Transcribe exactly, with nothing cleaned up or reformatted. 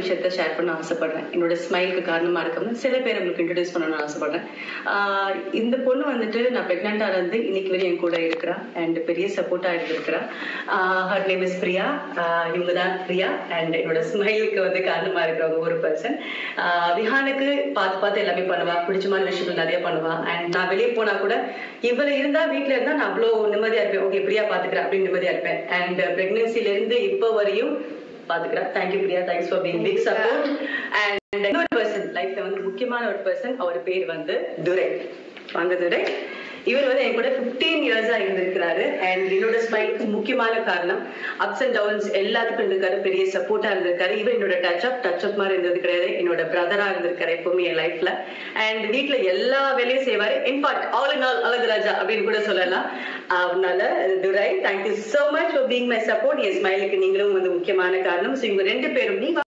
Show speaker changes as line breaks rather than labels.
விஷயத்த ஷேர் பண்ண ஆசைப்படுறேன். என்னோட ஸ்மைலுக்கு காரணமா இருக்கவங்க சில பேர் உங்களுக்கு இன்ட்ரடியூஸ் பண்ணணும்னு ஆசைப்படுறேன். ஆஹ் இந்த பொண்ணு வந்துட்டு நான் பிரெக்னெண்டா இருந்து இன்னைக்கு வரையும் என் கூட இருக்கிறா அண்ட் பெரிய சப்போர்ட்டா இருந்திருக்கிறா. Her name is Priya. இவங்க தான் பிரியா அண்ட் என்னோட ஸ்மைலுக்கு வந்து காரணமா இருக்கிறவங்க ஒரு பர்சன். விஹானுக்கு பார்த்து பார்த்து எல்லாமே பண்ணுவா, பிடிச்சமான விஷயங்கள் நிறைய பண்ணுவா. அண்ட் நான் வெளியே போனா கூட இவ்வளவு இருந்தா வீட்டுல இருந்தா நான் அவ்வளோ நிம்மதியா இருப்பேன். ஓகே பிரியா பாத்துக்கிறேன் அப்படின்னு நிம்மதியா இருப்பேன். அண்ட் பிரெக்னன்சில இருந்து இப்போ வரையும் பாத்துக்கிறேன். Thank you Priya, thanks for being big support. And இன்னொரு பர்சன் லைஃப்ல வந்து முக்கியமான ஒரு பர்சன், அவர் பேர் வந்து துரை. வாங்க துரை. இவர் வந்து என் கூட பிப்டீன் இயர்ஸா இருந்திருக்கிறாரு. அண்ட் என்னோட ஸ்மைலுக்கு முக்கியமான காரணம் அப்ஸ் அண்ட் டவுன்ஸ் எல்லாத்துக்கும் இருந்திருக்காரு, பெரிய சப்போர்ட்டா இருந்திருக்காரு. இவர் என்னோட டச் அப் டச் அப் மாதிரி இருந்தது கிடையாது, என்னோட பிரதரா இருந்திருக்காரு எப்பவுமே என் லைஃப்ல. அண்ட் வீட்டுல எல்லா வேலையும் செய்வாரு. In fact all in all Azhaguraja அப்படின்னு கூட சொல்லலாம். அதனால Durai, thank you so much for being my support. என் ஸ்மைலுக்கு நீங்களும் வந்து முக்கியமான காரணம். ஸோ இவங்க ரெண்டு பேரும் நீ